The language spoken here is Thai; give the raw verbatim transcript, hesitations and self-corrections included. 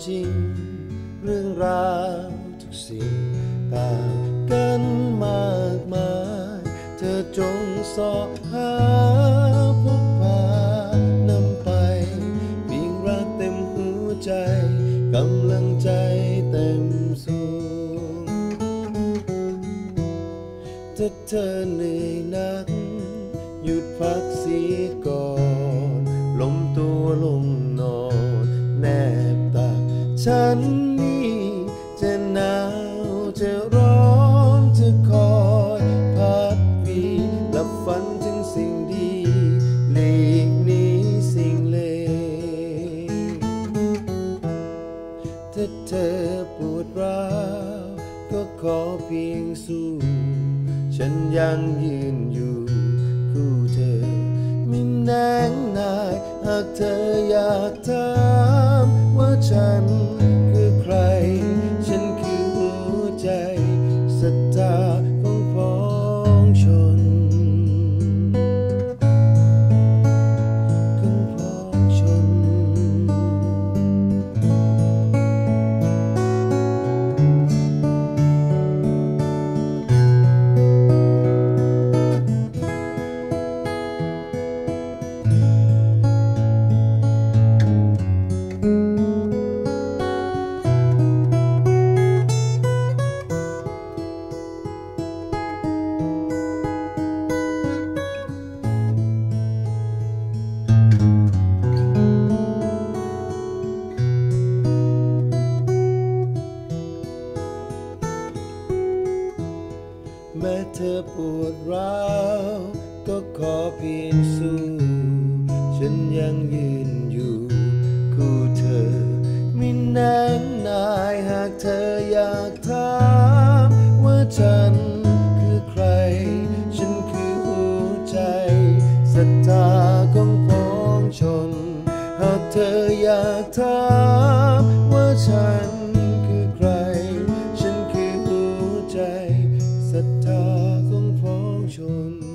ริงเรื่องราวทุกสิ่งต่างกันมากมายเธอจงสอบหาพบพานำไปเพียงรักเต็มหัวใจกำลังใจเต็มสูงถ้าเธอเหนื่อยนักหยุดพักเสียก่อนล้มตัวลงนอนแนบตักฉันนี่จะหนาวจะร้อนจะคอยพัดวีหลับฝันถึงสิ่งดีหลีกหนีสิ่งเลวถ้าเธอปวดร้าวก็ขอเพียงสู้ฉันยังยืนอยู่คู่เธอไม่แน่งนายหากเธออยากถามว่าฉันคือใครฉันคือหัวใจศรัทธาของพ้องชนของพ้องชนแม้เธอปวดร้าวก็ขอเพียงสู้ฉันยังยืนอยู่คู่เธอไม่แน่งนายหากเธออยากถามว่าฉันคือใครฉันคือหัวใจศรัทธาของพ้องชนหากเธออยากถามว่าฉันคือใครฉันคือหัวใจศรัทธาของพ้องชน